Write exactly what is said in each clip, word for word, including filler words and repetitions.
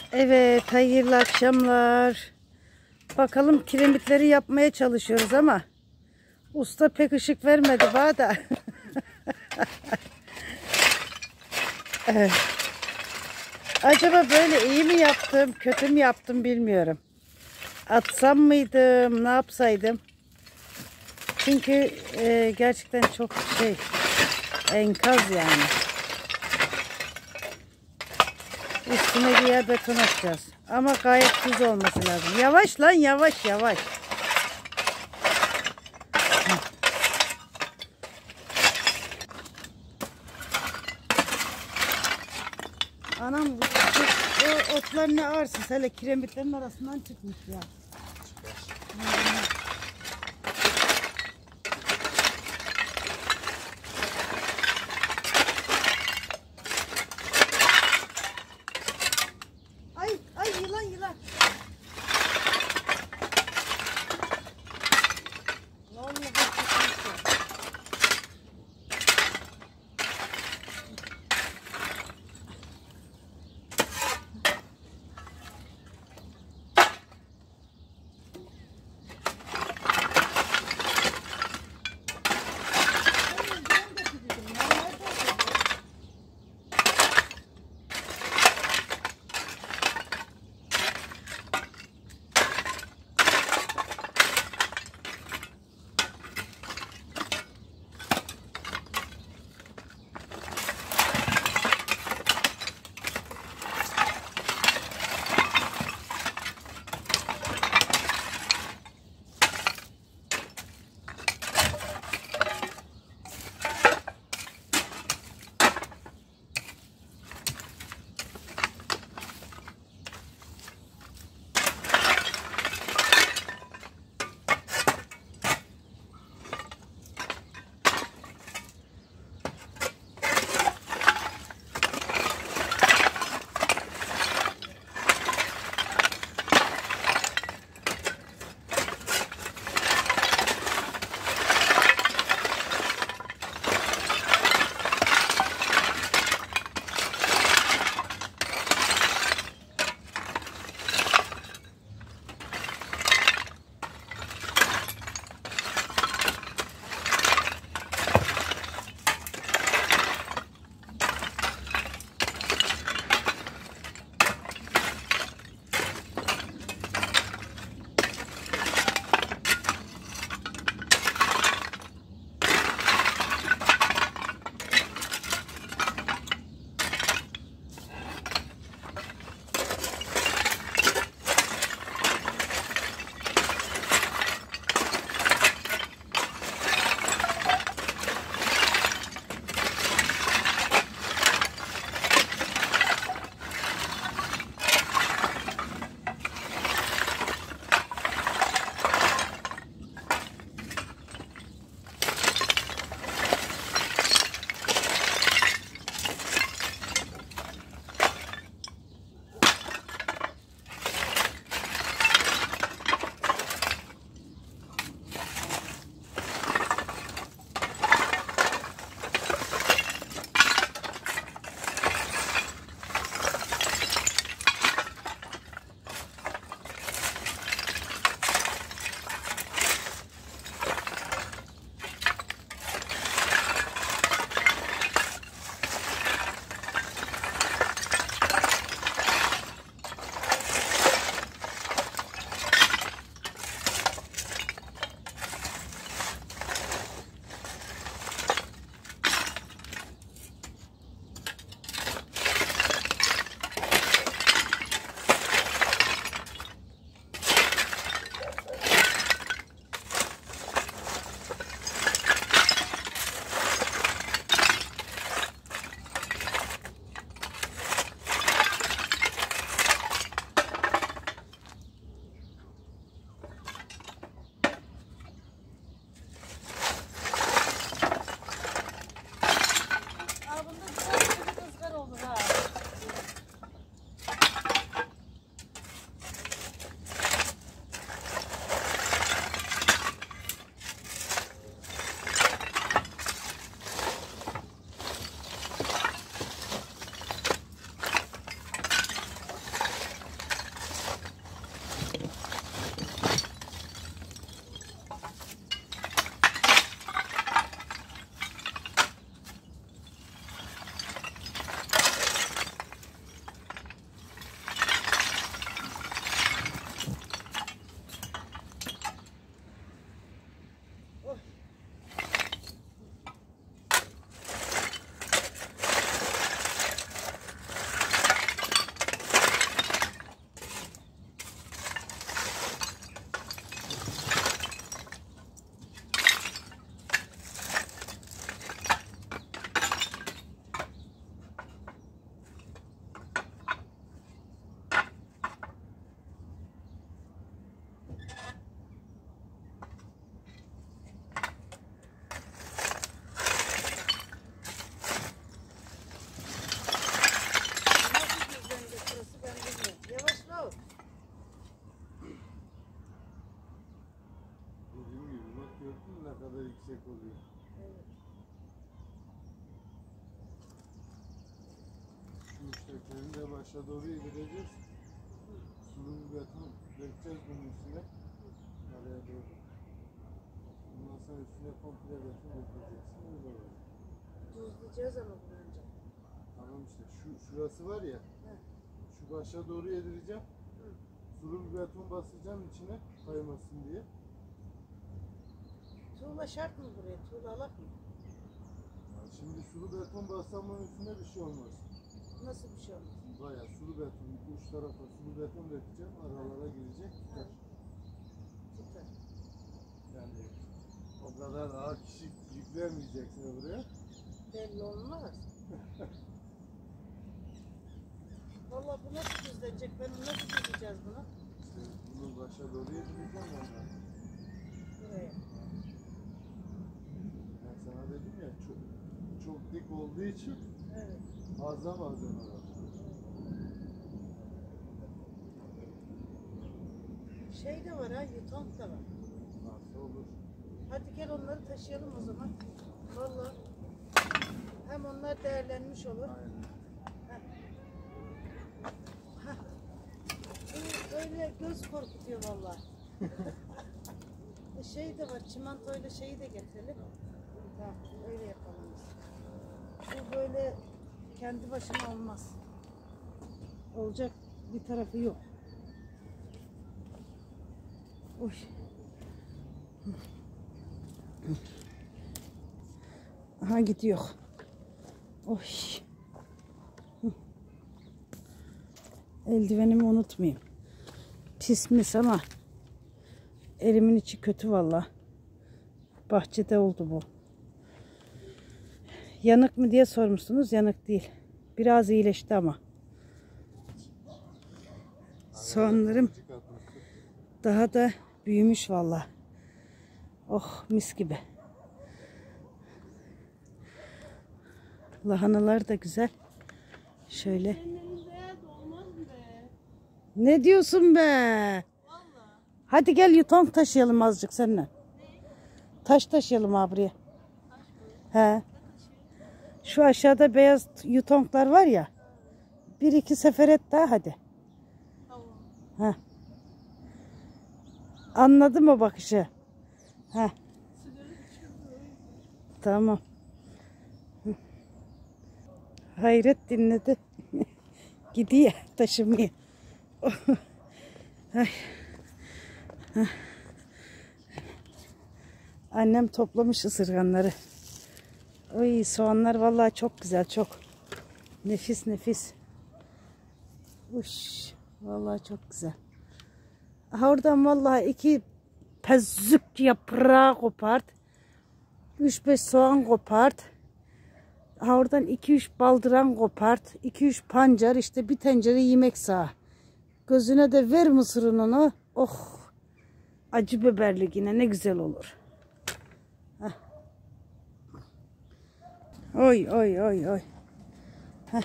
Evet, hayırlı akşamlar. Bakalım kiremitleri yapmaya çalışıyoruz ama usta pek ışık vermedi bana da. Evet. Acaba böyle iyi mi yaptım, kötü mü yaptım bilmiyorum. Atsam mıydım, ne yapsaydım? Çünkü e, gerçekten çok şey, enkaz yani. Üstüne bir yer beton atacağız. Ama gayet düz olması lazım. Yavaş lan, yavaş yavaş. Anam bu, o otlar ne arsız, hele kiremitlerin arasından çıkmış ya. Ay ay yılan yılan. Vallahi çıkmış ya. yüksek oluyor. Evet. Şu üsttekilerini de başa doğru yedireceğiz. Sulu bir beton dökeceğiz bunun üstüne. Araya doğru. Ondan sonra üstüne komple beton dökeceksin. Öyle olacak. Tuzlayacağız ama bunu önce. Tamam işte şu şurası var ya. He. Şu başa doğru yedireceğim. Hı. Sulu bir beton basacağım içine kaymasın diye. Tuğla şart mı buraya? Tuğla alak mı? Yani şimdi sulu beton bassamın üstüne bir şey olmaz. Nasıl bir şey olmaz? Bayağı sulu beton, uç tarafa sulu beton dökeceğim, aralara girecek, tutar. Tutar. Yani o kadar ağır kişi yüklemeyeceksin buraya. Belli olmaz. Vallahi bu nasıl düzlenecek? Ben nasıl düzleyeceğiz bunu? İşte bunu başa doğru yedireceğim ondan. Buraya. Ben sana dedim ya, çok, çok dik olduğu için Evet. azam azam var. Şey de var ha, yutank da var. Nasıl olur? Hadi gel onları taşıyalım o zaman. Vallahi hem onlar değerlenmiş olur. Aynen. Bu böyle göz korkutuyor vallahi. Şey de var, çimentoyla şeyi de getirelim. Tamam, öyle yapalım biz. Bu böyle kendi başına olmaz. Olacak bir tarafı yok. Uy. Aha gidiyor. Oy. Eldivenimi unutmayayım. Pis mis ama elimin içi kötü valla. Bahçede oldu bu. Yanık mı diye sormuşsunuz. Yanık değil. Biraz iyileşti ama. Soğanlarım daha da büyümüş valla. Oh mis gibi. Lahanalar da güzel. Şöyle. Ne diyorsun be? Vallahi. Hadi gel yuton taşıyalım azıcık seninle. Ne? Taş taşıyalım abi buraya. He. Şu aşağıda beyaz yutonklar var ya. Bir iki sefer et daha hadi. Tamam. He. Anladım o bakışı. He. Tamam. Hayret dinledi. Gidiyor taşımaya. Ay. Annem toplamış ısırganları. Oy soğanlar vallahi çok güzel, çok nefis nefis. Uş, vallahi çok güzel. Aha oradan vallahi iki pezzük yaprağı kopart. Üç beş soğan kopart. Aha oradan iki üç baldıran kopart. iki üç pancar, işte bir tencere yemek sağ. Gözüne de ver mısır ununu. Oh. Acı biberli yine ne güzel olur. Heh. Oy oy oy oy. Heh.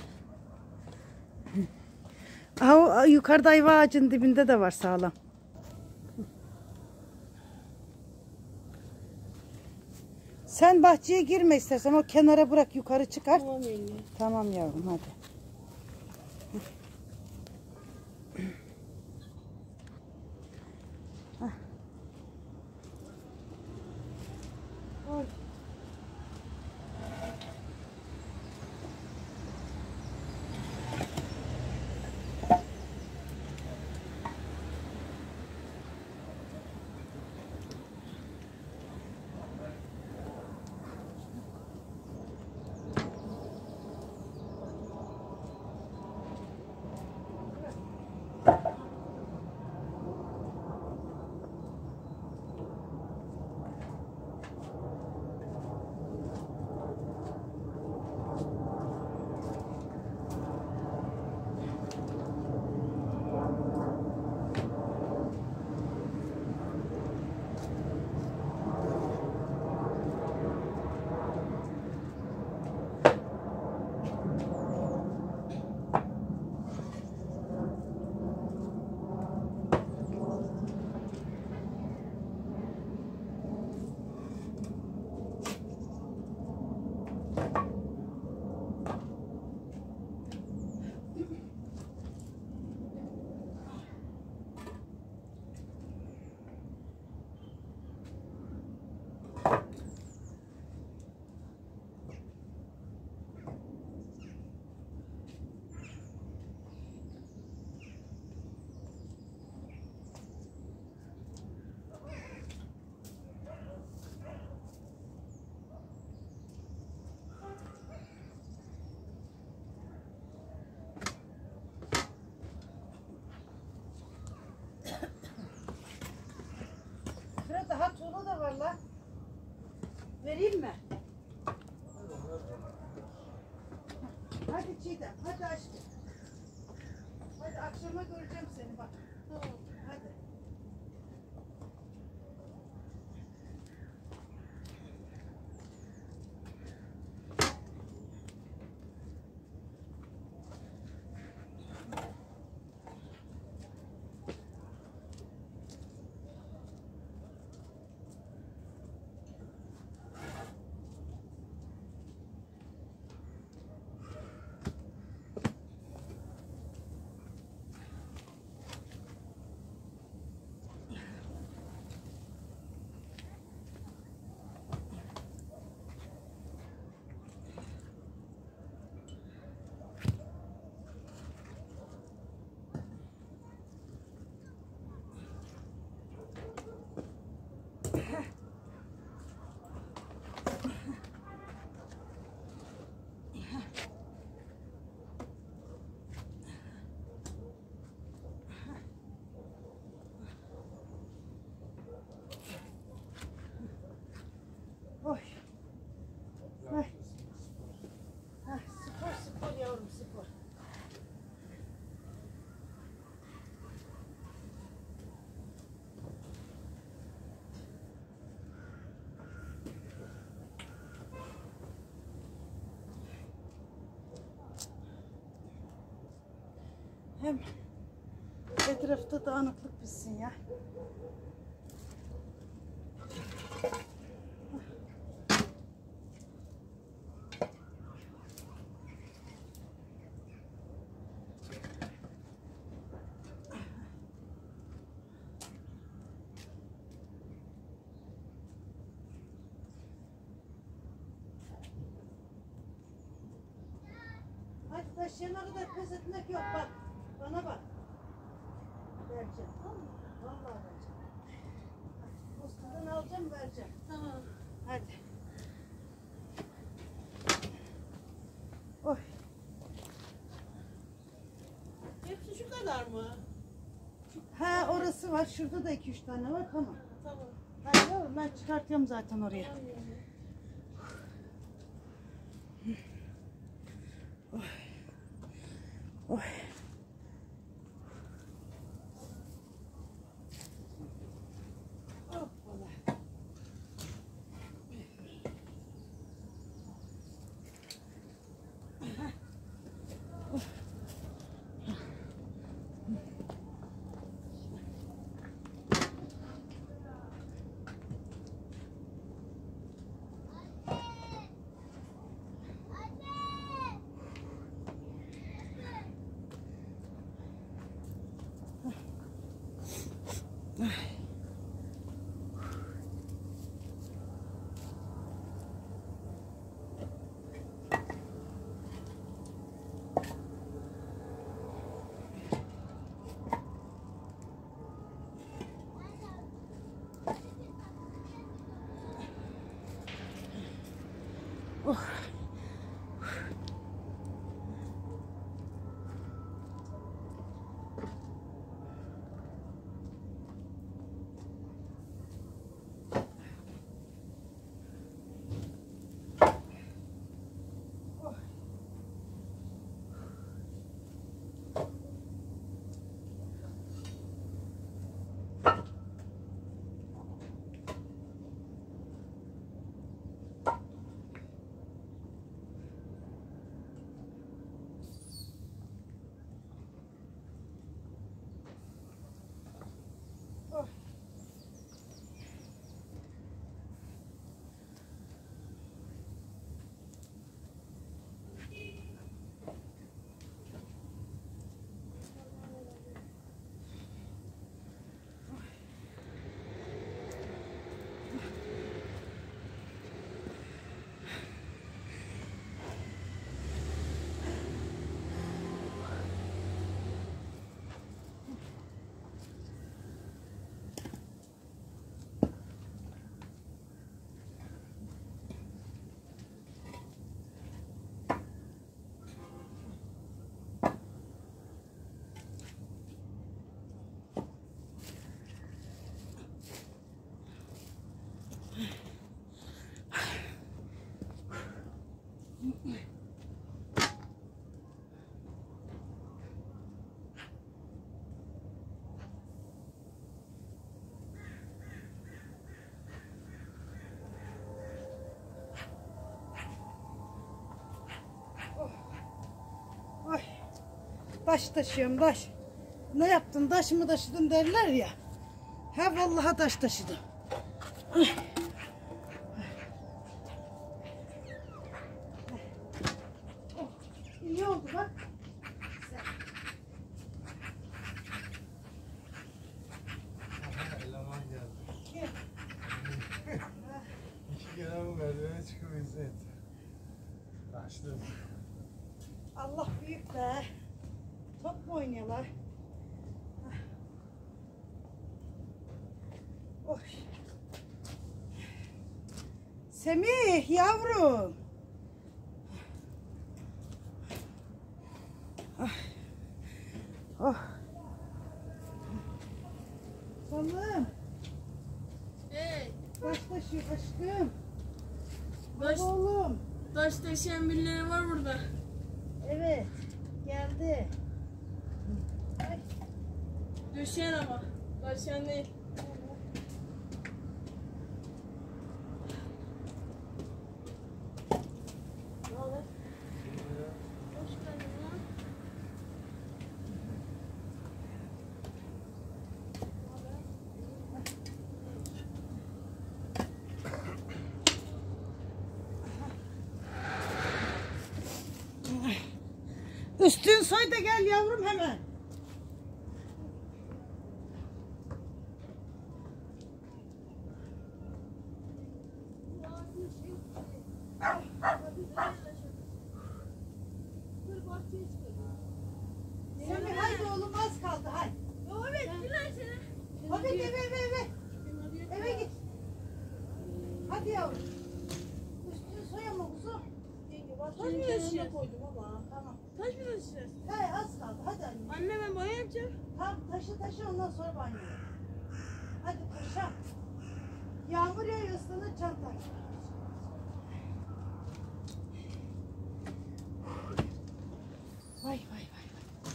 Aha, o yukarıda ayva ağacın dibinde de var sağlam. Sen bahçeye girme istersen, o kenara bırak, yukarı çıkar. Tamam anne. Tamam yavrum hadi. Oy. Vereyim mi? Hadi Çiğdem, hadi aşkım. Hadi akşama göreceğim seni bak. Tamam. Hadi. Oy. Ay. Heh, spor spor yavrum spor. Hem etrafta dağınıklık bitsin ya. Hadi taşıyana kadar pes etmek yok bak. Bana bak. Vereceğim. Tamam mı? Vallahi vereceğim. Postadan alacağım vereceğim. Tamam. Hadi. Oy. Hepsi şu kadar mı? Ha orası var. Şurada da iki üç tane var. Tamam. Tamam. Hadi yavrum ben çıkartıyorum zaten oraya. Oy. Oy. Hoppala. Taş taşıyorum taş. Ne yaptın? Taş mı taşıdın derler ya. Ha vallahi taş taşıdım. Ay. Oh, iyi oldu bak. Aha, eleman geldi. Kim? İki kere bu merdivene çıkıp izlet. Kaçtım. Allah büyük be. Top mu oynuyorlar? Oy. Semih yavrum. Ah. Oh. Balım. Hey, Taş taşıyor aşkım. taş, Baba oğlum. taş taşıyan birileri var burada. Evet. Geldi. Ay. Düşen ama. Taşıyan değil. Ne haber? Hoş geldin lan. Üstün soy da gel yavrum hemen. Semih haydi oğlum az kaldı hay. Evet, Gülay seni. Hadi eve eve eve. Eve git. Hadi yavrum. Üstünü soyama kuzum. Taş mı taşıyacağız? Koydum ama. Tamam. Taş mı taşıyacağız? He az kaldı hadi anne. Anne ben banyo yapacağım. Tamam taşı taşı ondan sonra banyo. Hadi paşa. Yağmur yağıyor ıslanır çantan. Vay vay vay.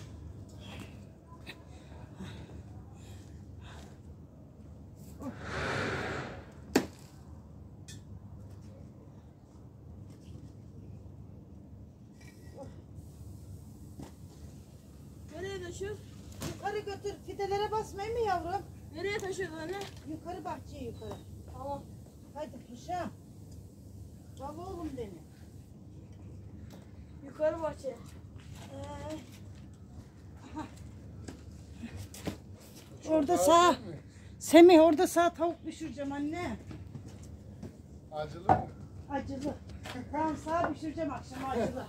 Nereye taşıyoruz? Yukarı götür. Fidelere basmayın mı yavrum? Nereye taşıyoruz anne? Yukarı bahçeye yukarı. Tamam. Hadi paşa. Baba oğlum benim. Yukarı bahçeye. Ee, orada sağ. Semih orada sağ tavuk pişireceğim anne. Acılı mı? Acılı. Tamam sağ pişireceğim akşam acılı.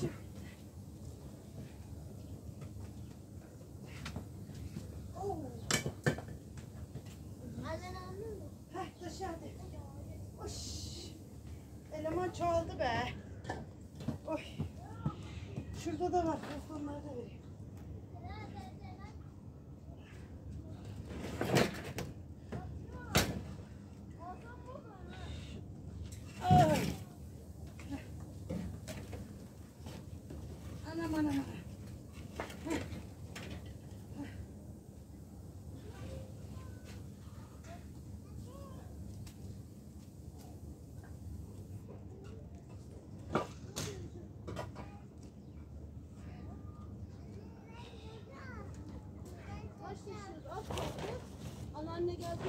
Oo. Heh taşı hadi. Oş. Eleman çoğaldı be. Oy. Şurada da var. Onları da vereyim. Ay. Anam anam anam. Heh. Taş taşıyoruz. Az kaldı. Anneanne geldi.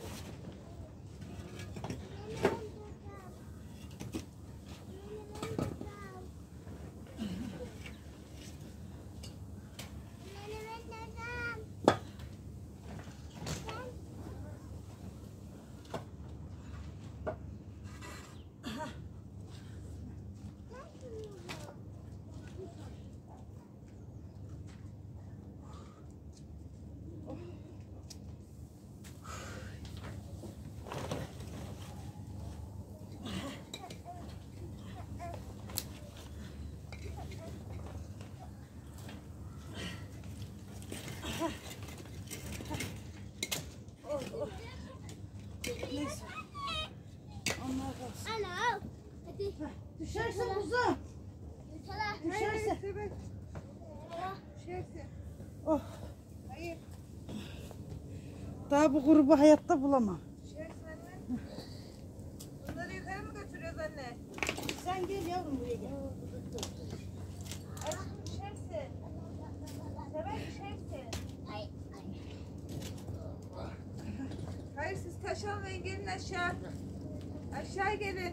Neyse. Onlar kalsın. Ana al. Hadi. Heh, düşerse kuzum. Yutala. Düşerse. Düşerse. Oh. Daha bu grubu hayatta bulamam. Bunları yukarı mı götürüyoruz anne? Sen gel yavrum buraya gel. Düşerse. Taş almayın, gelin aşağı. Aşağı gelin.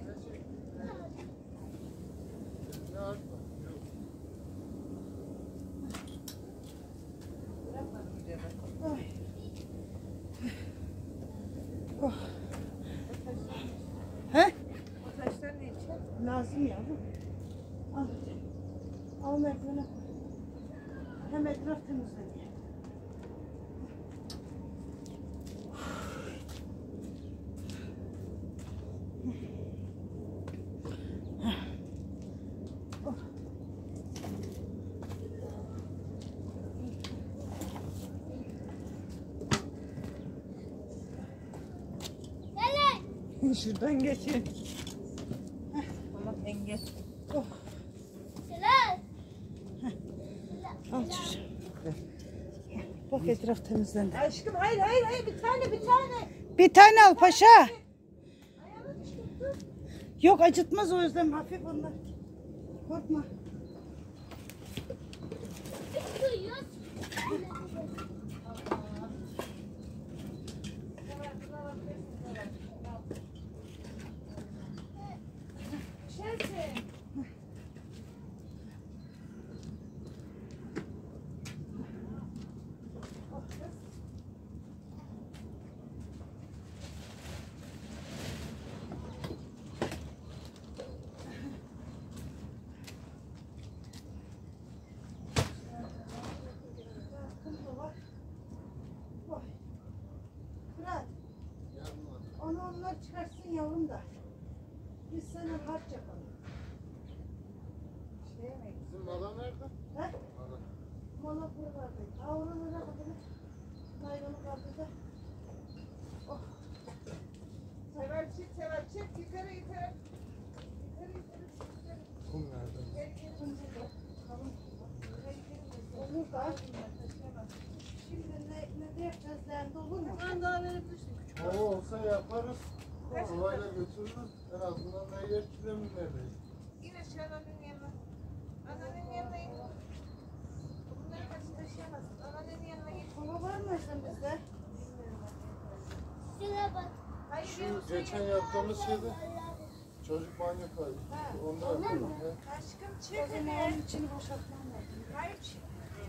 Ne artma? Yok. Ay. Oh. He? O taşlar ne için? Lazım yavrum. Al. Al merdivene koy. Hem etraf temizleniyor. Şuradan geçin. Tamam engel. Oh. Celal. Al çocuğum. Bak etraf temizlendi. Aşkım hayır hayır hayır bir tane bir tane. Bir tane al paşa. Yok acıtmaz o yüzden hafif onlar. Korkma. Duyuyor. Fırat, onu onlar çıkarsın yavrum da. Biz sana harç yapalım. Şey mi? Bizim mala nerede? He? Mala. Mala buralardaydı. Avrulara kadar naylonu kaldırdı. Oh. Sever çık sever çık yukarı yukarı. Yukarı yukarı yukarı. Kum nerede? Gel gel. Kalın. Gel, gel. Olur da. Şimdi ne, ne de yapacağız leğende olur mu? Ben daha verebilirsin küçük. O olsa yaparız. Havayla götürürüz. En azından da yer kileminlerdeyiz. İn aşağı annenin yanına. Annenin yanına in. Bunları nasıl taşıyamazsın? Annenin yanına git. Hava var mı sen bizde? Celal bak. Hayır Şu yok. geçen yaptığımız şeyde çocuk banyo kaydı. Onda yapalım. He. Aşkım O çık zaman hadi. onun içini boşaltmam lazım. Hayır çık.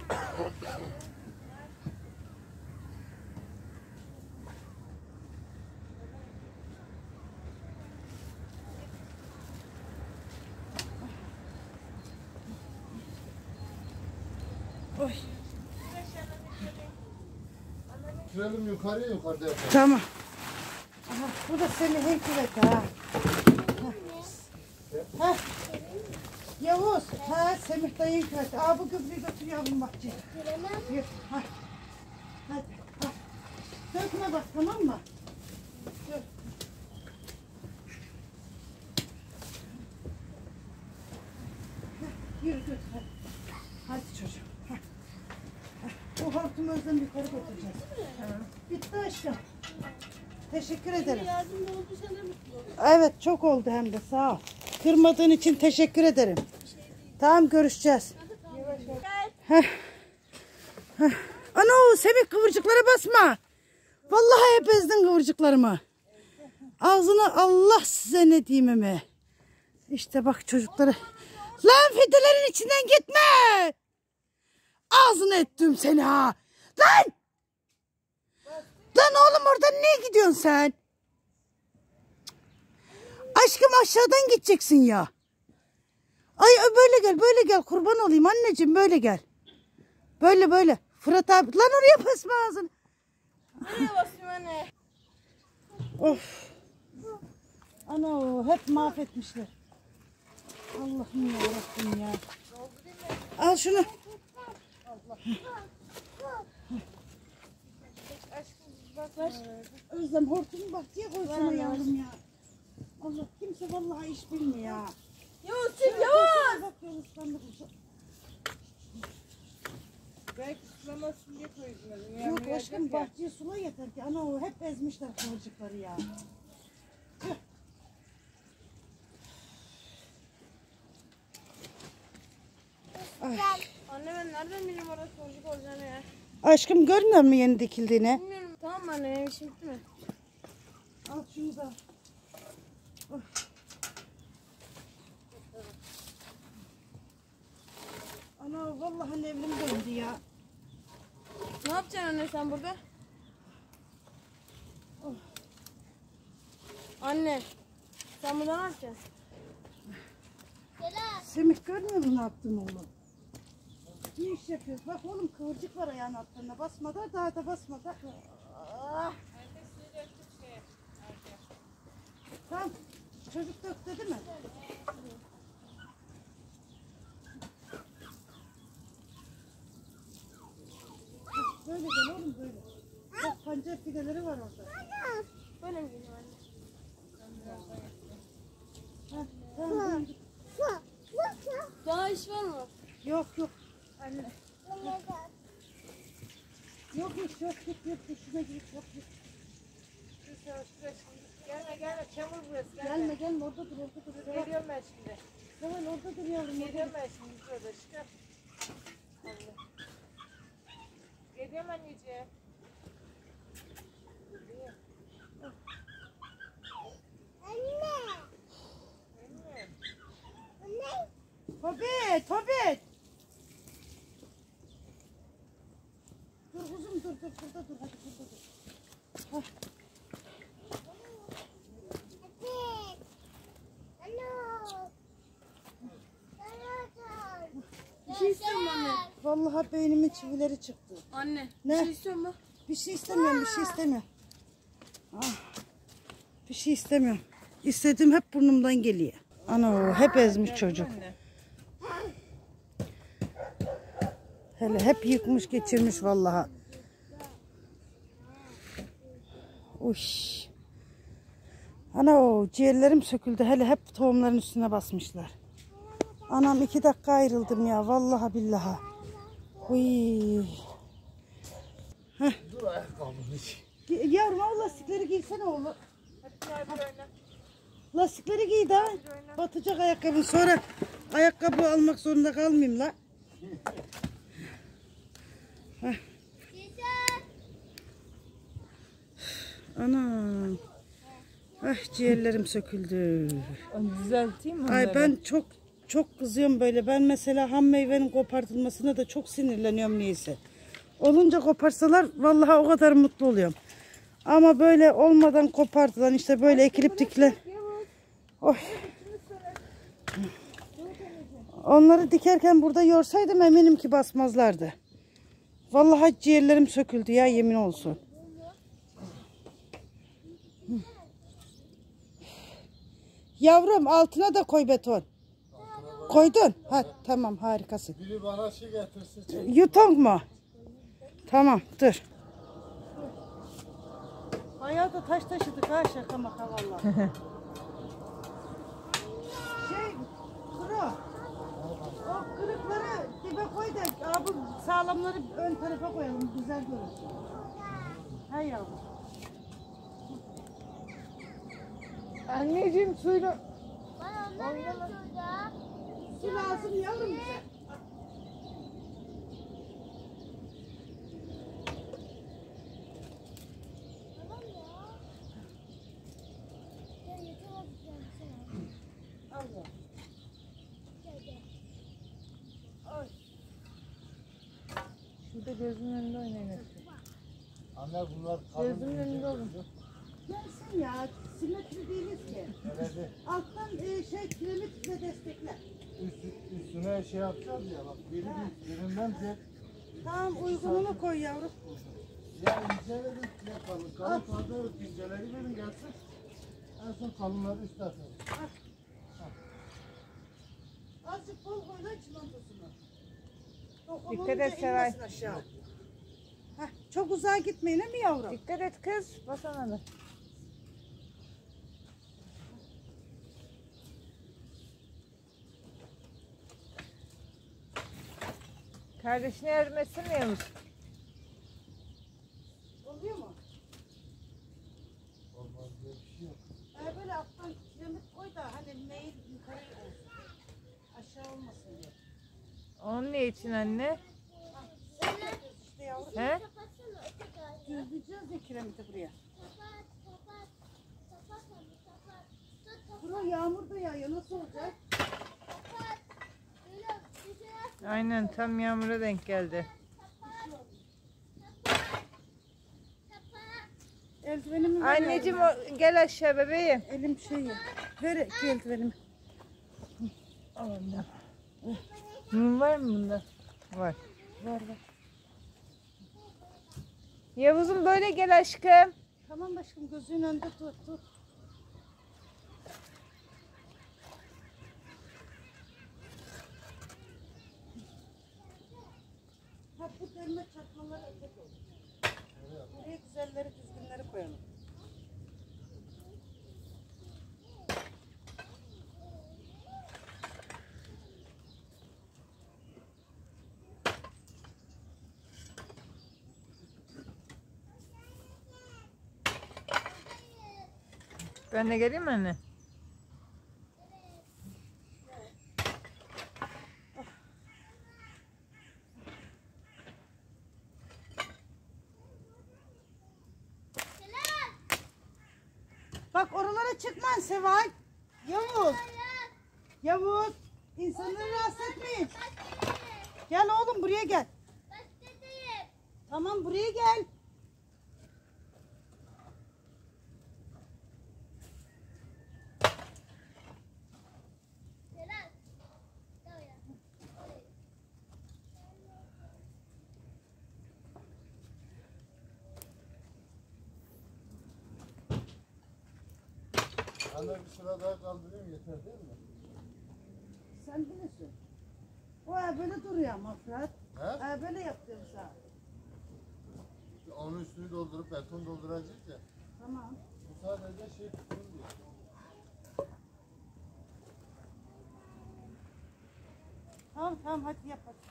Oy. Sürelim yukarıya yukarıda yapalım. Tamam. Aha, bu da Semih'in küveti ha. Ha. Yavuz. Ha, Semih dayın küveti. Aa, bu gübreyi götür yavrum bahçeye. Yürü. Ha. Hadi. Ha. Dökme bak, tamam mı? Dur. Yürü götür. Hadi, hadi çocuğum. Ha. Ha. Bu hortumu özden yukarı götüreceğiz. Tamam. Bitti aşkım. Teşekkür ederim. Yardımcı oldu sana mutlu ol. Evet çok oldu hem de sağ ol. Kırmadığın için teşekkür ederim. Tamam görüşeceğiz. Heh. Heh. Ana Semih kıvırcıklara basma. Vallahi hep ezdin kıvırcıklarımı. Ağzına Allah size ne diyeyim mi? İşte bak çocukları. Lan fidelerin içinden gitme. Ağzını ettim seni ha. Lan. Lan oğlum oradan niye gidiyorsun sen? Aşkım aşağıdan gideceksin ya. Ay böyle gel böyle gel kurban olayım anneciğim böyle gel. Böyle böyle. Fırat abi lan oraya basma ağzını. Nereye basayım anne? Of. Ana o hep mahvetmişler. Allah'ım ya Rabbim ya. Al şunu. Özlem hortumu bahçeye koysana yavrum ya. Allah kimse vallahi iş bilmiyor ya. Yavuz çık Yavuz. Bak Yavuz ıslandı bu. Belki sulamazsın diye koydum. Yok aşkım bahçeye sula yeter ki. Ana o hep ezmişler kıvırcıkları ya. Tüh. Ay. Anne ben nereden bileyim orası çocuk olacağını ya? Aşkım görmüyor musun yeni dikildiğini? Bilmiyorum. Tamam mı anne benim işim bitti mi? Al şunu da. Oh. Ana vallahi nevrim döndü ya. Ne yapacaksın anne sen burada? Oh. Anne. Sen burada ne yapacaksın? Celal. Semih görmüyor musun ne yaptın oğlum? Ne iş yapıyoruz? Bak oğlum kıvırcık var ayağın altlarına. Basma da daha da basma da. Ah. Tamam. Çocuk döktü değil mi? Böyle gel oğlum böyle. Bak pancar fideleri var orada. Böyle mi gidiyor anne? Heh, tamam. Daha iş var mı? Yok yok. Anne. Yok yok yok yok yok. Şuna git yok yok. Gelme gelme çamur burası. Gelme gelme orada dur orada dur. Geliyorum ben şimdi. Tamam orada dur yavrum. orada Geliyorum dur. ben şimdi burada çıkar. Allah. Geliyorum anneciğim. Tobi, Tobi. Dur kuzum dur dur burada dur hadi burada dur. Hah. Bir şey istiyorum anne. Vallahi beynimin çivileri çıktı. Anne. Ne? Bir şey istiyorum mu? Bir şey istemiyorum, bir şey istemiyorum. Ah, bir şey istemiyorum. İstediğim hep burnumdan geliyor. Ana o hep ezmiş çocuk. Hele hep yıkmış geçirmiş vallahi. Uş. Ana o ciğerlerim söküldü. Hele hep tohumların üstüne basmışlar. Anam iki dakika ayrıldım ya vallahi billahi. Uy. Dur ayakkabını hiç. Gi- Yavrum o lastikleri giysene oğlum. Hadi gel bir oyna. Lastikleri giy daha. Batacak ayakkabın sonra ayakkabı almak zorunda kalmayayım la. Heh. Anam. Ah ciğerlerim söküldü. Düzelteyim mi? Ay ben çok çok kızıyorum böyle. Ben mesela ham meyvenin kopartılmasına da çok sinirleniyorum neyse. Olunca koparsalar vallahi o kadar mutlu oluyorum. Ama böyle olmadan kopartılan işte böyle ekilip dikilen. Oy. Onları dikerken burada yorsaydım eminim ki basmazlardı. Vallahi ciğerlerim söküldü ya yemin olsun. Yavrum altına da koy beton. Koydun. Ha tamam harikasın. Biri bana şey getirsin. Çek. Yutong mu? Tamam dur. Bayağı da taş taşıdık ha şaka maka valla. Şey kuru. O kırıkları dibe koy da abi sağlamları ön tarafa koyalım güzel görünsün. Ha yavrum. Anneciğim suyla. Bana ondan şurada. Su lazım yavrum bize. Tamam ya. Ya yeter artık ya, sen. Al ya. Gel, gel. Şurada gözümün önünde oynayın. Anne bunlar kalın. Gözümün önünde olun. Gelsin ya simetri değiliz ki. Evet. Alttan e, şey kiremit bize destekler. Üst, üstüne şey yapacağız ya bak. Biri bir birinden de Tamam uygununu koy yavrum. ya ince verin ya kalın. Kalın fazla yok. İnceleri verin gelsin. En son kalınları üst atalım. Azıcık bol koy lan çimentosunu. Dikkat et Seray. Aşağı. Heh, çok uzağa gitmeyin değil mi yavrum? Dikkat et kız. Bas ona da. Kardeşine yardım etsene Yavuz. Oluyor mu? Olmaz diye bir şey yok. Ee, böyle alttan kiremit koy da hani meyil yukarı olsun. Aşağı olmasın diye. Onun ne için anne? İşte yavrum. He? Kapatsana öteki ayağı. Düzleyeceğiz ya kiremiti buraya. Kapat, kapat. Aynen tam yağmura denk geldi. Eldivenimi ver Anneciğim yavrum. o, gel aşağı bebeğim. Elim şey ya. Ver iki eldivenimi. Al ondan. Mum var mı bunda? Var. Var var. Yavuz'um böyle gel aşkım. Tamam aşkım gözünün önünde dur dur. Ha bu derme çakmaları öte koy. Buraya güzelleri düzgünleri koyalım. Ben de geleyim mi anne? Bak oralara çıkman Seval. Yavuz. Yavuz. İnsanları rahatsız etmeyin. Gel oğlum buraya gel. Tamam buraya gel. Anne bir sıra daha kaldırayım yeter değil mi? Sen bilirsin. O ha böyle duruyor ama Fırat. He? Ha böyle yapıyorum sana. Onun üstünü doldurup beton dolduracağız ya. Tamam. Bu sadece şey tutsun diye. Tamam tamam hadi yap hadi.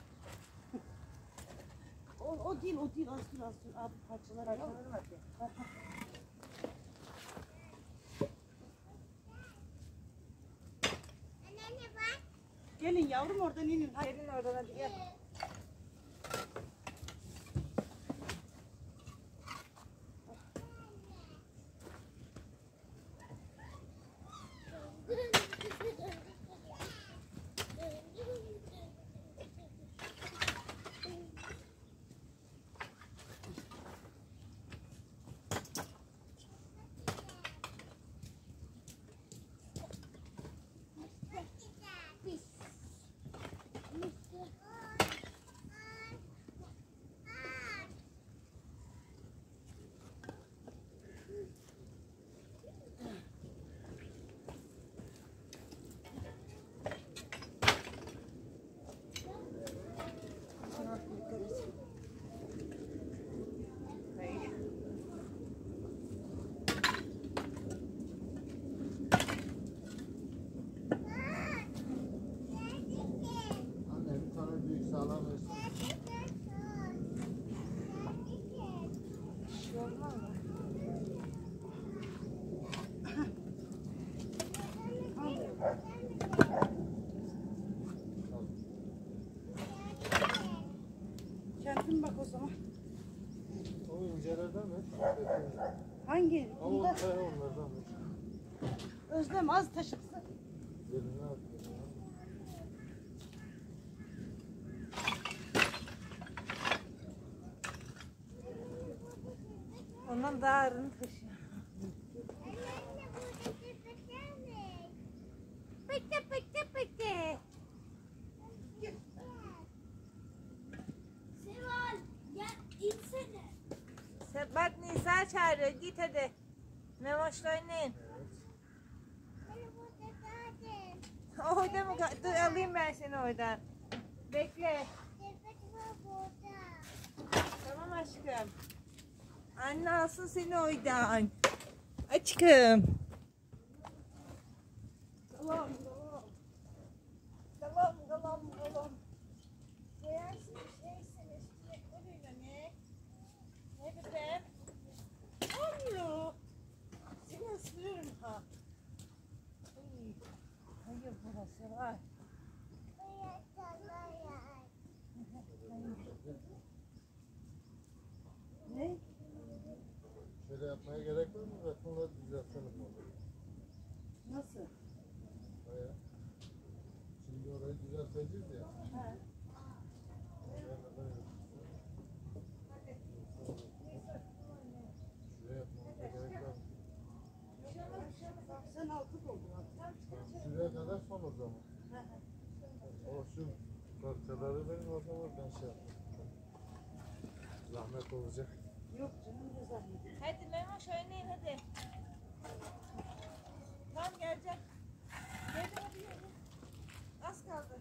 o, o değil o değil az dur az dur. Abi parçalar parçalar mı? Gelin yavrum oradan inin. Hadi. Gelin oradan hadi gel. Anne bir tane büyük sağlam versin. Kendin bak o zaman. O incelerden ver. Hangi? Ama Bunda o kaya onlardan ver. Özlem az taşıksın. Yerine at. Ondan daha ağırını taşıyor. Pıtı pıtı pıtı. Seval gel insene. Sen bak Nisa çağırıyor. Git hadi. Memoş'la oynayın. Beni burada zaten. Orada mı? kal- Dur alayım ben seni oradan. Bekle. Sepet var burada. Tamam aşkım. Anne alsın seni oradan. Aşkım. Tamam tamam. Tamam tamam tamam. Beğensin şeysin üstüne ne? Ne bebeğim? Anne. Seni ısırıyorum ha. Ay, hayır burası var. Ne? Şöyle yapmaya gerek var mı? Betonları düzeltelim olur. Nasıl? Baya. Şimdi orayı düzelteceğiz ya. Ha. Buraya kadar son o zaman. O şu parçaları benim o zaman ben şey yapayım. Zahmet olacak. Yok canım ne zahmet. Hadi Memoş oynayın hadi. Tamam gelecek. Geldi hadi geldi. Az kaldı.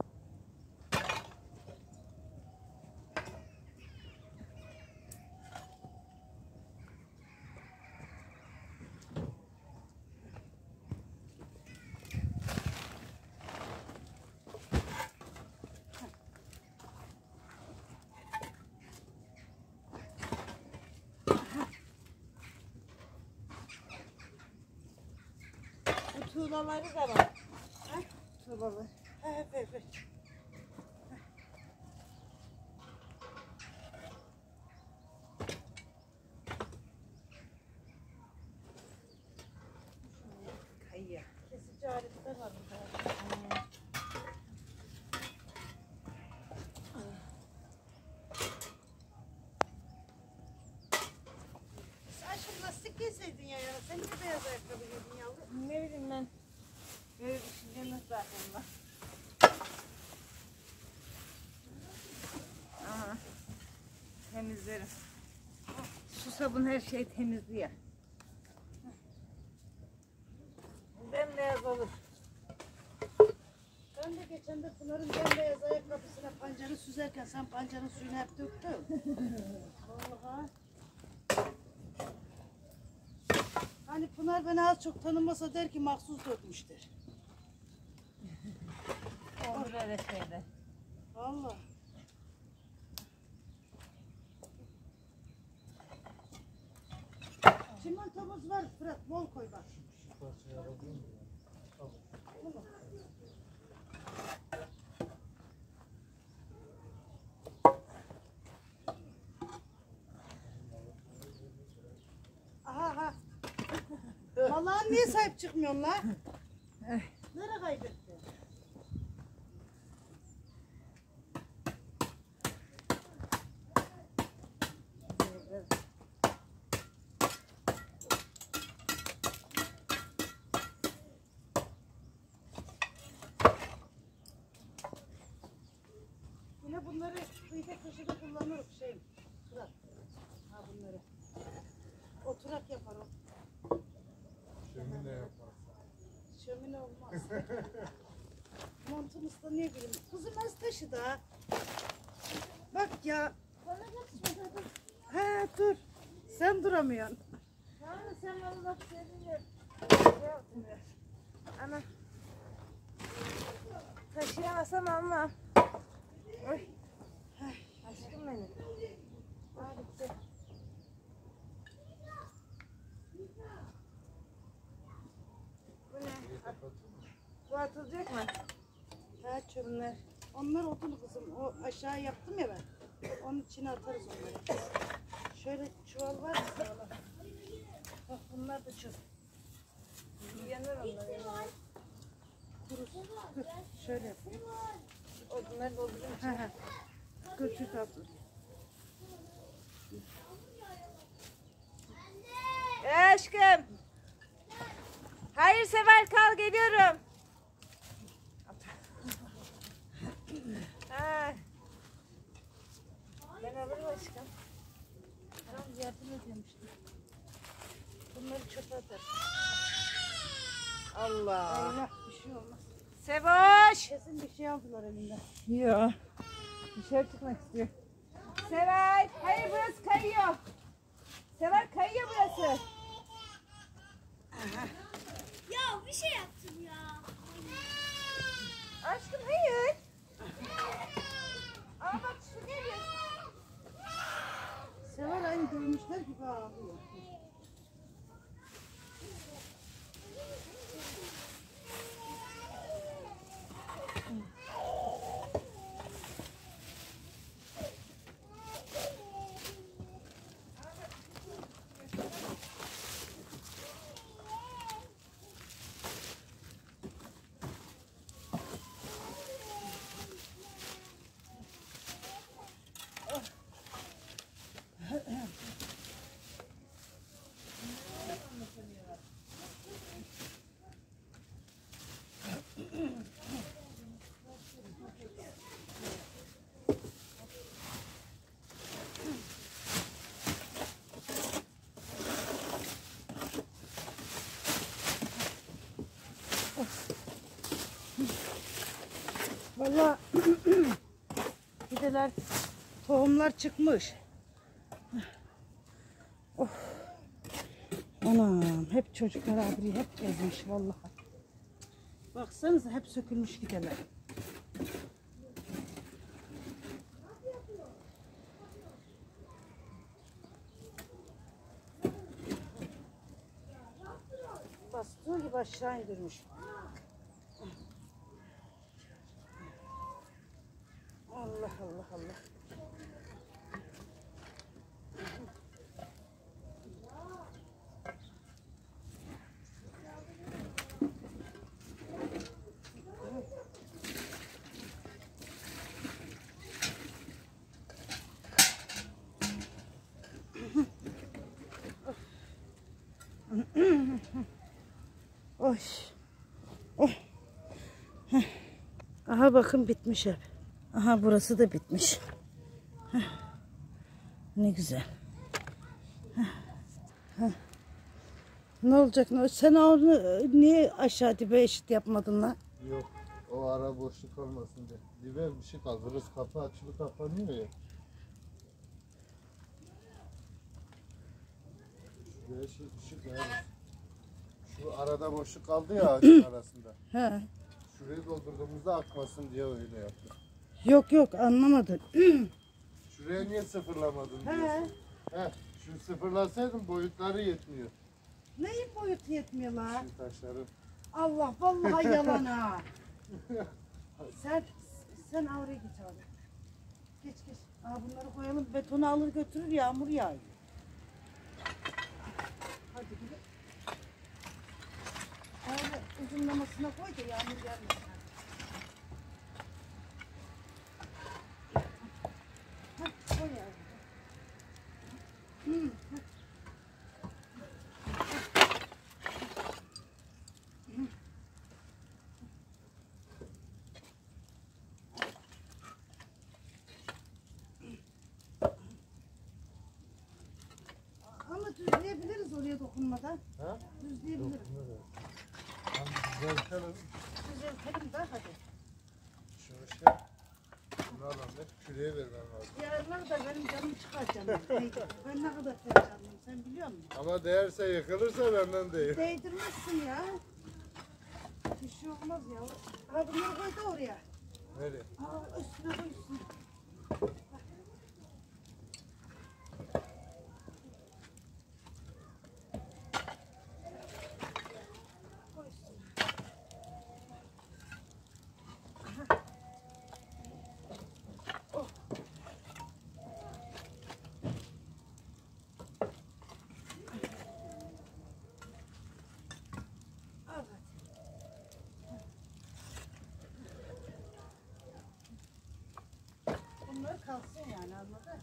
Bu tuğlaları da var. Heh, tuğlalı. He ver ver. Kayıyor. Kesici aletler var burada. Sen şu lastik giyseydin ya yana. Sen niye beyaz ayakkabı giydin yavrum? Ne bileyim ben. Böyle düşüncem zaten var. Aha. Temizlerim. Su sabun her şeyi temizliyor. Bembeyaz olur. Ben de geçen de Pınar'ın bembeyaz ayakkabısına pancarı süzerken sen pancarın suyunu hep döktün. Vallahi. Hani Pınar beni az çok tanımasa der ki mahsus dökmüştür. Olur öyle şeyler. Vallahi. Çimentomuz var Fırat, bol koy bak. Şu parçayı alabilir miyim? Al. Aha aha. Vallahi niye sahip çıkmıyorsun la? Nereye kaybetti? Yine bunları kıyıda köşede kullanırız şey. Fırat. Ha bunları. Oturak yapar o. Şömine yapar. Şömine olmaz. Montun usta niye bileyim? Kızım az taşı da. Bak ya. Bana kaçmadın. He dur. Sen duramıyorsun. Tamam sen bana bak seninle. Ne yaptın ya? Ana. Taşıyamasam almam. Oy. Aşkım benim. Aa bitti. Bu ne? Bu atılacak mı? He çömler. Onlar odun kızım. O aşağı yaptım ya ben. Onun içine atarız onları. Şöyle çuval var mı sağlam? Bak bunlar da çöp. Yanır onlar. Yanır. Kurusun. Dur. Şöyle yapayım. Odunları doldurayım. He he. Götür tatlım. Ee, aşkım. Hayır Seval kal geliyorum. Ha. Ben alırım aşkım. Tamam yardım ediyormuştum. Bunları çöpe atar. Allah. Allah bir şey olmaz. Sevoş. Kesin bir şey aldılar elinden. Yok. Dışarı çıkmak istiyor. Seval. Hayır burası kayıyor. Seval kayıyor burası. Ya bir şey yaptım ya. Aşkım hayır. Aa bak su geliyor. Sever aynı dövmüşler gibi ağlıyor. şeyler, tohumlar çıkmış. Oh. Anam, hep çocuklar abi hep gezmiş vallahi. Baksanıza hep sökülmüş gideler. Bastığı gibi aşağı indirmiş. Allah Allah Allah. Oy. Oh. Heh. Aha bakın bitmiş hep. Aha burası da bitmiş. Heh. Ne güzel. Heh. Heh. Ne olacak? Ne? Sen onu niye aşağı dibe eşit yapmadın lan? Yok. O ara boşluk olmasın diye. Dibe bir şey kaldırırız. Kapı açılıp kapanıyor ya. Şuraya şey, ışık koyarız. Şu arada boşluk kaldı ya ağacın arasında. He. Şurayı doldurduğumuzda akmasın diye öyle yaptım. Yok yok anlamadım. Şuraya niye sıfırlamadın He. diyorsun. He. Şunu sıfırlasaydım boyutları yetmiyor. Neyin boyutu yetmiyor la? Şu taşların. Allah vallahi yalan ha. Sen sen oraya git abi. Geç geç. Aa, bunları koyalım betonu alır götürür yağmur yağıyor. Hadi gidelim. Öyle uzunlamasına koy da yağmur gelmesin. Hadi koy yavrum. Hı, hı. Ama düzleyebiliriz oraya dokunmadan. Ha? Düzleyebiliriz. Tamam, düzeltelim. Düzeltelim de hadi. Şunu şey. Şunu alalım. Küreye vermem lazım. Yarınlar da benim canım çıkar canım. Ben ne kadar heyecanlıyım sen biliyor musun? Ama değerse yıkılırsa benden değil. Değdirmezsin ya. Bir şey olmaz ya. Ha bunları koy da oraya. Nereye? Aa üstüne koy üstüne. Koy üstüne. Aha. Oh. Al hadi. Bunlar kalsın yani anladın?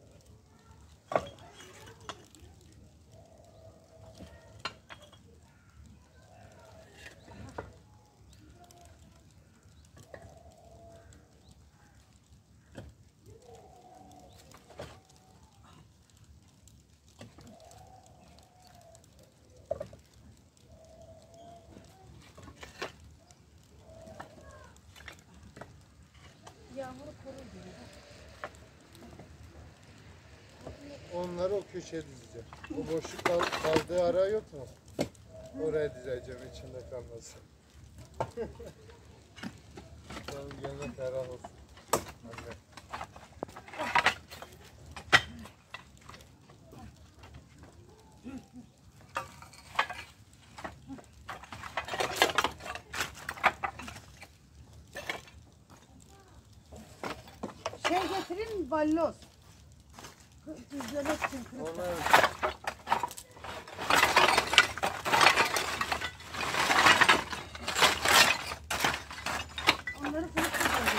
Yağmuru korur diye. Onları o köşeye dizeceğim. O boşluk kal- kaldığı ara yok mu? Oraya dizeceğim içinde kalmasın. Tamam gene ferah olsun. Anne. Şey getireyim mi balloz? Kı- Düzlemek için kırık. Onlar Onları kırık düzlemek.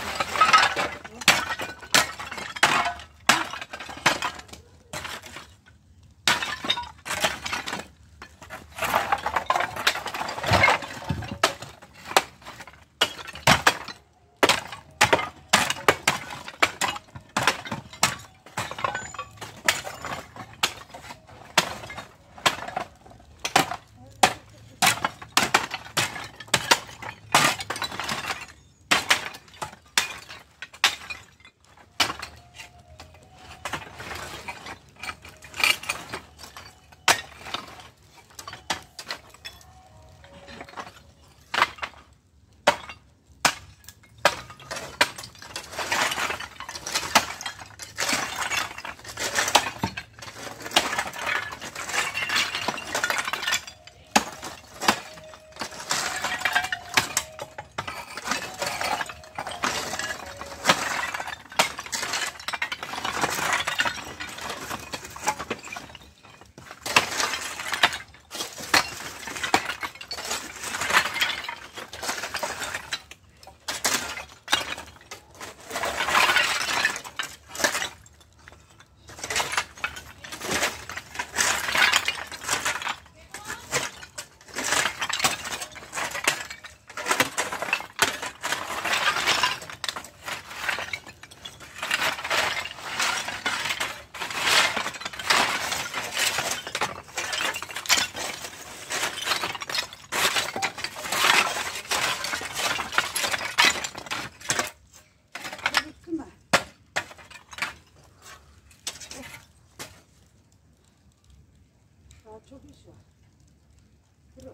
Daha çok iş var. Dur.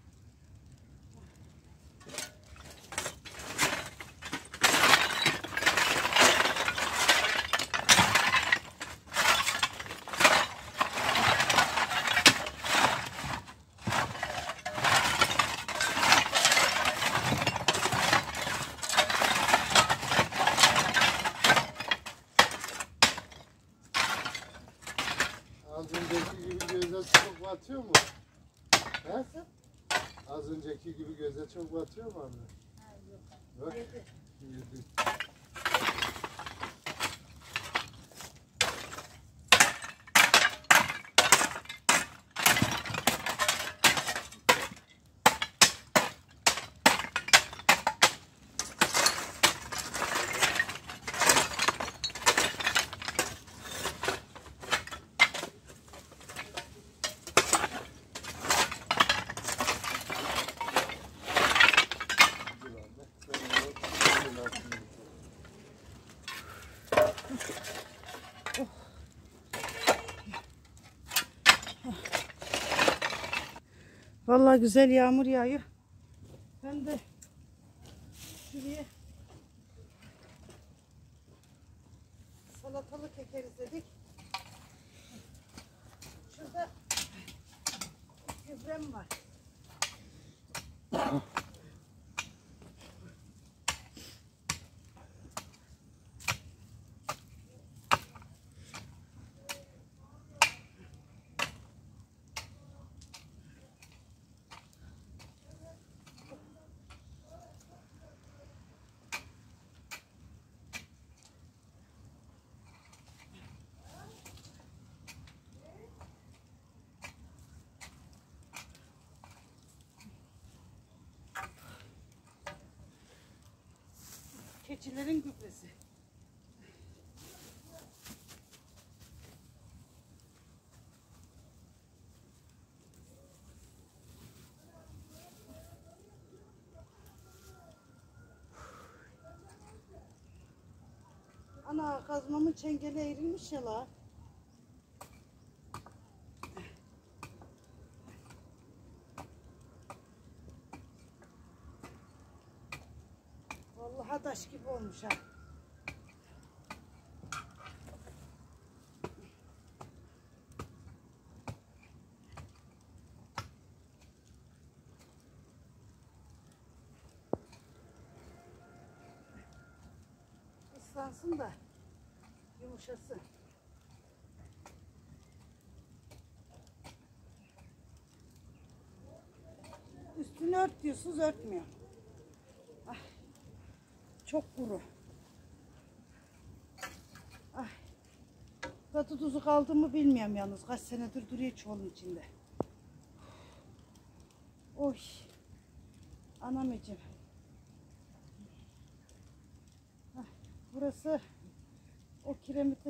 Az önceki gibi göze çok batıyor mu? He? Az önceki gibi göze çok batıyor mu anne? Ha, yok. Bak. Yedi. Yedi. Dur anne. Ben bunu şöyle atayım. Vallahi güzel yağmur yağıyor. Ben de şuraya salatalık ekeriz dedik. Şurada gübrem var. Keçilerin gübresi. Ana kazmamın çengeli eğrilmiş ya la. Vallahi taş gibi olmuş ha. Islansın da yumuşasın. Üstünü ört diyorsunuz, örtmüyor. Ay, çok kuru. Ay, tadı tuzu kaldı mı bilmiyorum yalnız. Kaç senedir duruyor çuvalın içinde. Oy. Anameciğim. Ay, burası o kiremiti.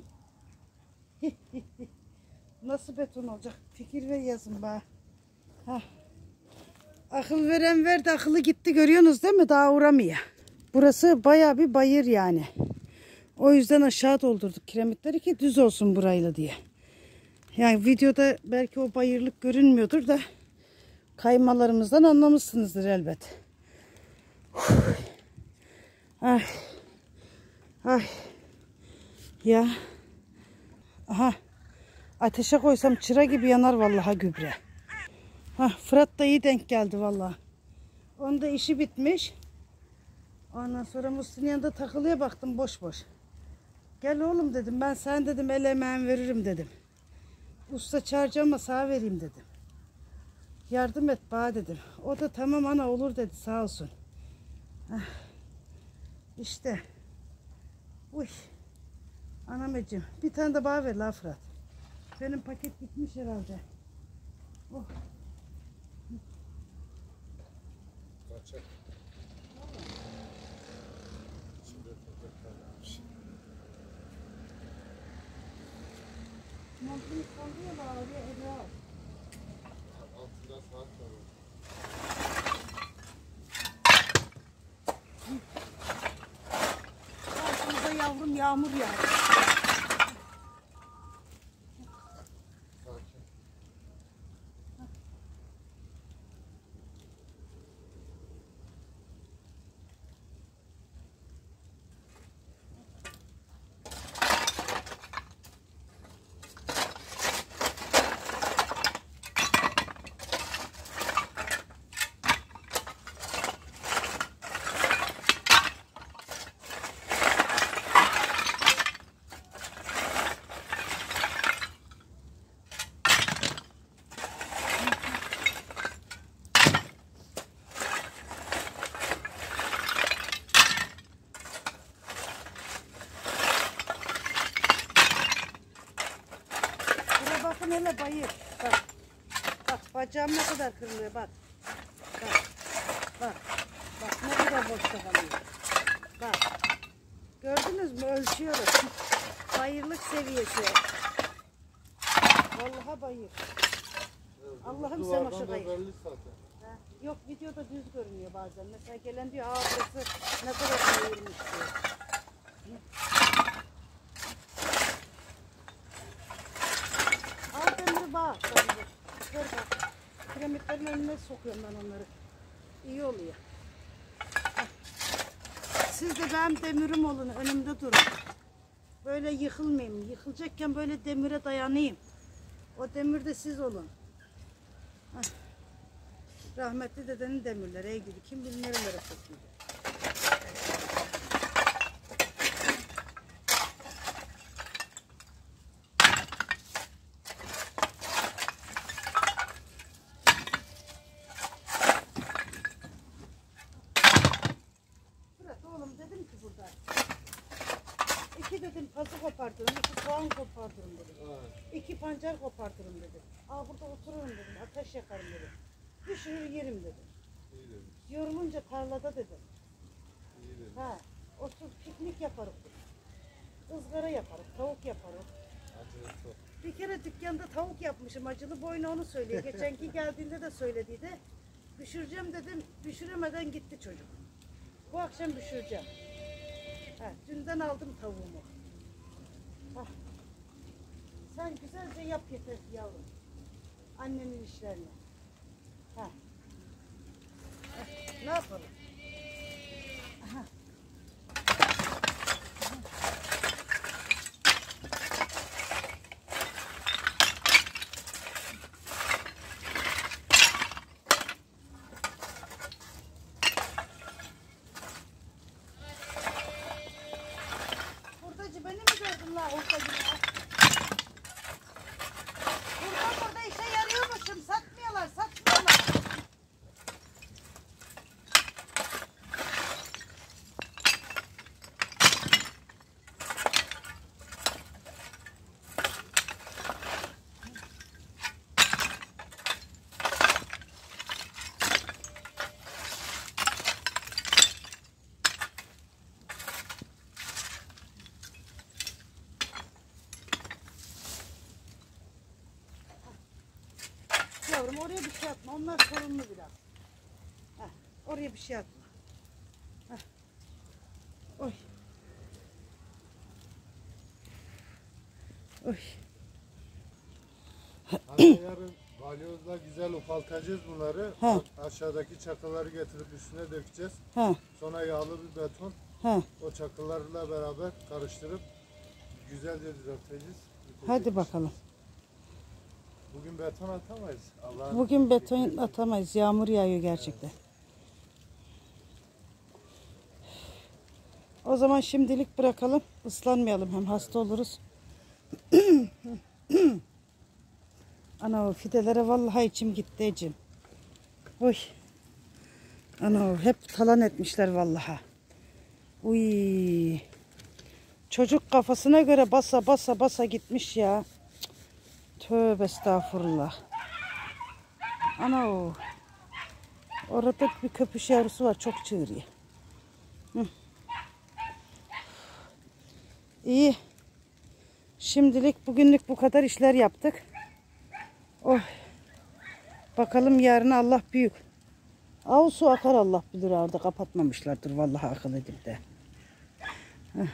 Nasıl beton olacak? Fikir ver yazın bana. Heh. Akıl veren verdi, akıllı gitti, görüyorsunuz değil mi? Daha uğramıyor. Burası bayağı bir bayır yani. O yüzden aşağı doldurduk kiremitleri ki düz olsun burayla diye. Yani videoda belki o bayırlık görünmüyordur da kaymalarımızdan anlamışsınızdır elbet. Ay. Ay. Ya. Aha. Ateşe koysam çıra gibi yanar vallahi gübre. Hah, Fırat da iyi denk geldi vallahi. Onun da işi bitmiş. Ondan sonra Musti'nin yanında takılıya baktım boş boş. Gel oğlum dedim, ben sen dedim el emeğin veririm dedim. Usta çağıracağım ama sağ vereyim dedim. Yardım et bana dedim. O da tamam ana olur dedi, sağ olsun. Heh. İşte. Uy. Anameciğim bir tane de bana ver la Fırat. Benim paket gitmiş herhalde. Oh. Kaçak. İçinde toprak kalmamış. Montunu sallıyorlar oraya ele al. Altında saat var. Karşımıza yavrum yağmur yağıyor. Sakin. Bakın hele bayır. Bak. Bak bacağım ne kadar kırılıyor bak. Bak. Bak. Bak ne kadar boşta kalıyor. Bak. Gördünüz mü? Ölçüyoruz. Bayırlık seviyesi. Vallahi bayır. Allah'ım sen Duvardan hoşa da bayır. belli zaten. Ha, yok videoda düz görünüyor bazen. Mesela gelen diyor aa burası ne kadar bayırmış diyor. Al demiri bağ. Bence. Ver bak. Kiremitlerin önüne sokuyorum ben onları. İyi oluyor. Heh. Siz de benim demirim olun. Önümde durun. Böyle yıkılmayayım. Yıkılacakken böyle demire dayanayım. O demir de siz olun. Heh. Rahmetli dedenin demirleri ey gibi. Kim bilir nerelere sokuyor. Fırat oğlum dedim ki burada. İki dedim pazı kopartırım, iki soğan kopartırım dedim. Evet. İki pancar kopartırım dedim. Aa burada otururum dedim, ateş yakarım dedim. Pişirir yerim dedim. İyi demiş. Yorulunca tarlada dedim. İyi demiş. Ha, otur piknik yaparız dedim. Izgara yaparız, tavuk yaparız. Acele çok. Bir kere dükkanda tavuk yapmışım, acılı boynu onu söylüyor. Geçenki geldiğinde de söylediydi. Pişireceğim dedim, pişiremeden gitti çocuk. Bu akşam pişireceğim. Ha, dünden aldım tavuğumu. Ha. Sen güzelce yap yeter yavrum. Annenin işlerini. Ha. Ha, ne yapalım? Aha. Hurdacı beni mi gördün la hurdacı? Burada burada işe yarıyormuşum. Satmıyorlar, satmıyorlar. Yavrum oraya bir şey atma. Onlar sorunlu biraz. Heh, oraya bir şey atma. Heh. Oy. Oy. Hani yarın balyozla güzel ufaltacağız bunları. Ha. Aşağıdaki çakılları getirip üstüne dökeceğiz. Ha, Sonra yağlı bir beton. ha. O çakıllarla beraber karıştırıp güzelce düzelteceğiz. Hadi bakalım. Bugün beton atamayız. Allah'ın Bugün beton atamayız. Yağmur yağıyor gerçekten. O zaman şimdilik bırakalım. Islanmayalım hem hasta oluruz. Ana o fidelere vallahi içim gitti Ecim. Oy. Ana o hep talan etmişler vallahi. Uy. Çocuk kafasına göre basa basa basa gitmiş ya. Tövbe estağfurullah. Ana o. Orada bir köpüş yavrusu var. Çok çığırıyor. Hı. İyi. Şimdilik bugünlük bu kadar işler yaptık. Oh. Bakalım yarın Allah büyük. Av su akar Allah bilir orada kapatmamışlardır vallahi akıl edip de. Heh.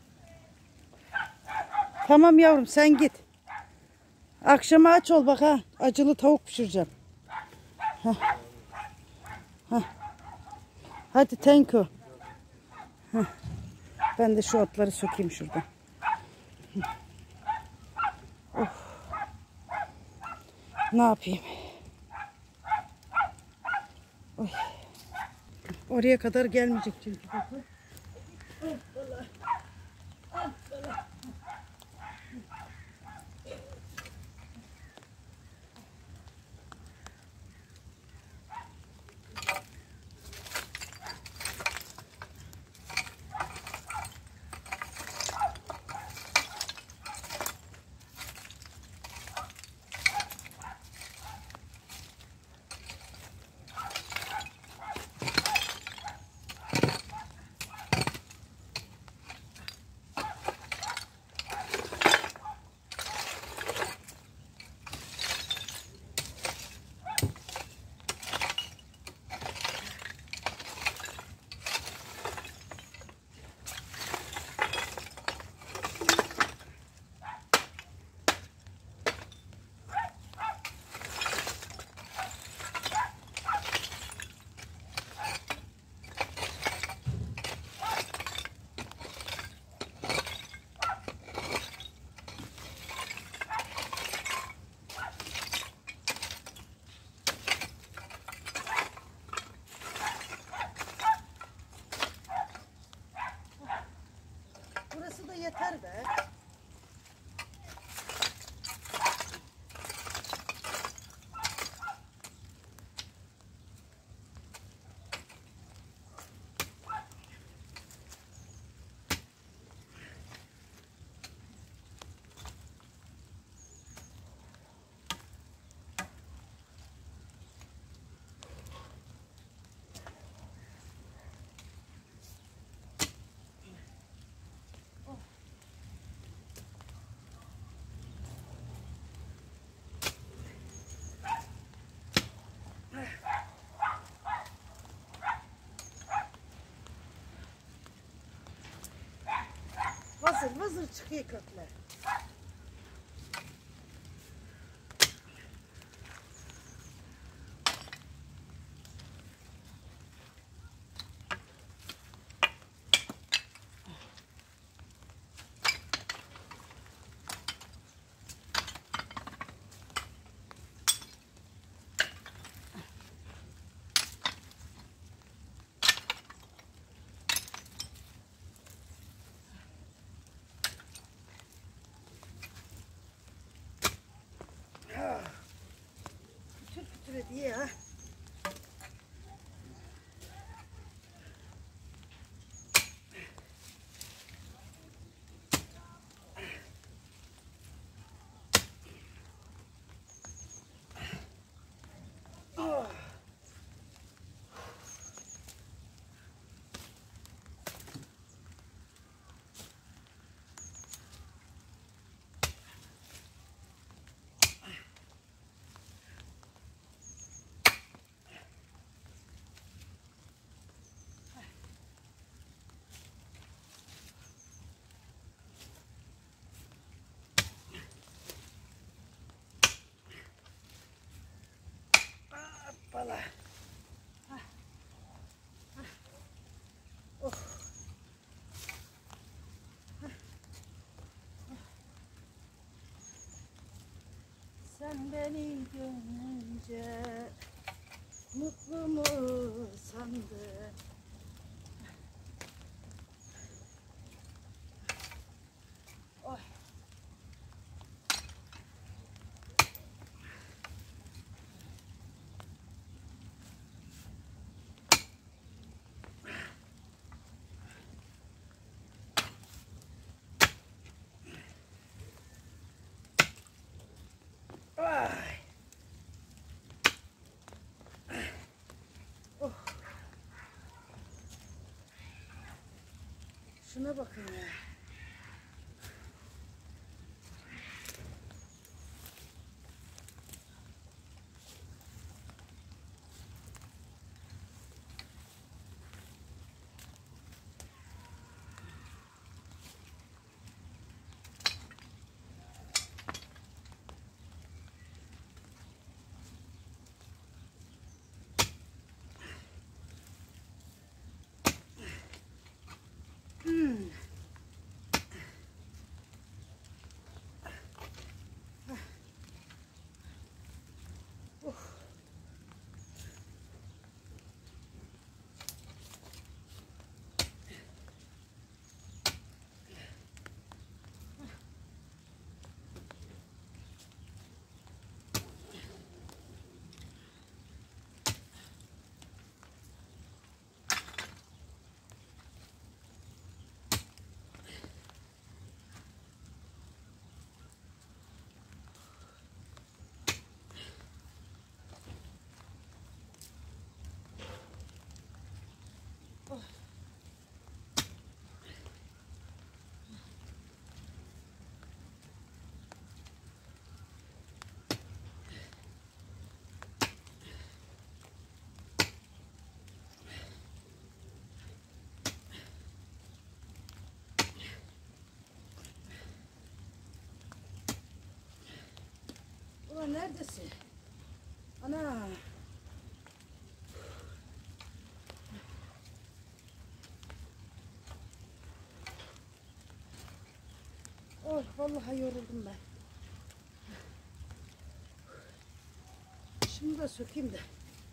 Tamam yavrum sen git. Akşama aç ol bak ha. Acılı tavuk pişireceğim. Heh. Heh. Hadi thank you. Heh. Ben de şu otları sökeyim şuradan. Of. Ne yapayım? Oy. Oraya kadar gelmeyecek çünkü bakın. Çıkıyor kökler. Pütür pütür ediyor ya. Oh. Hoppala. Hah. Hah. Oh. Hah. Oh. Sen beni görünce mutlu mu sandın? Oh. Ay. Oh. Şuna bakın ya. Hmm. Oh. Ulan neredesin? Ana. Oh vallahi yoruldum ben. Şunu da sökeyim de.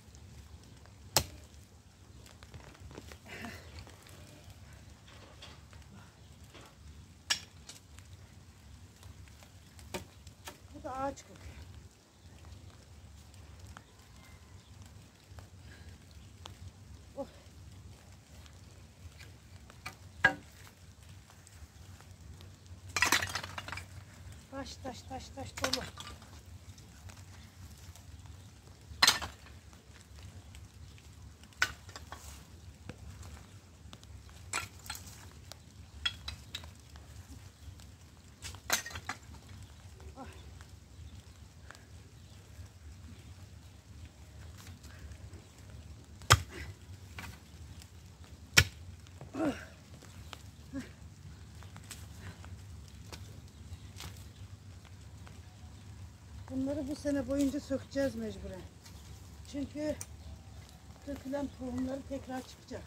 Bu da ağaç kokuyor. Oh. Taş taş taş taş dolu. Bunları bu sene boyunca sökeceğiz mecburen. Çünkü dökülen tohumları tekrar çıkacak.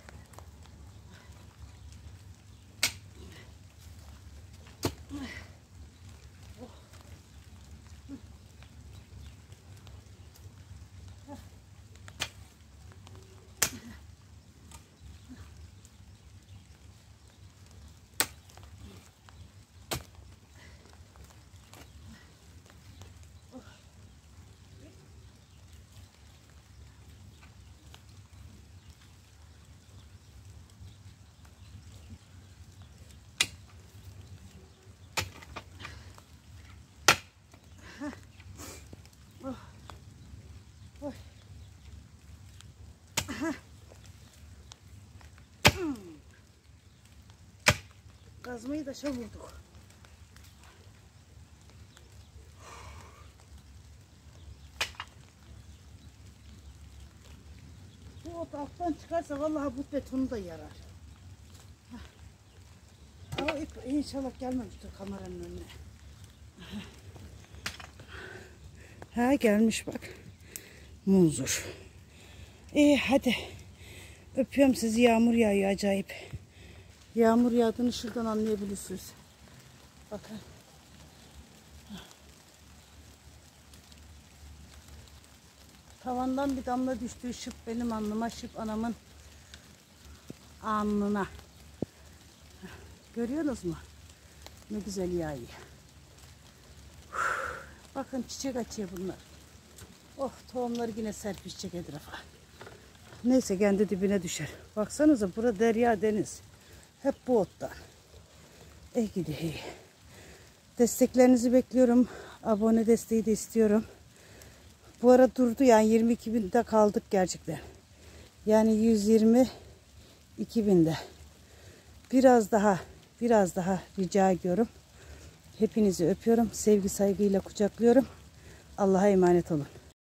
Oy. Hmm. Kazmayı da vurduk. Bu ot alttan çıkarsa vallahi bu betonu da yarar. Ama ip inşallah gelmemiştir kameranın önüne. Ha gelmiş bak. Muzur. İyi hadi. Öpüyorum sizi. Yağmur yağıyor acayip. Yağmur yağdığını şuradan anlayabilirsiniz. Bakın. Tavandan bir damla düştü. Şıp benim alnıma, şıp anamın alnına. Görüyorsunuz mu? Ne güzel yağıyor. Bakın çiçek açıyor bunlar. Oh tohumları yine serpişecek etrafa. Neyse kendi dibine düşer. Baksanıza burada derya deniz. Hep bu ottan. Eh gidi. Desteklerinizi bekliyorum. Abone desteği de istiyorum. Bu ara durdu yani yirmi iki binde kaldık gerçekten. Yani yüz yirmi iki binde. Biraz daha biraz daha rica ediyorum. Hepinizi öpüyorum. Sevgi saygıyla kucaklıyorum. Allah'a emanet olun.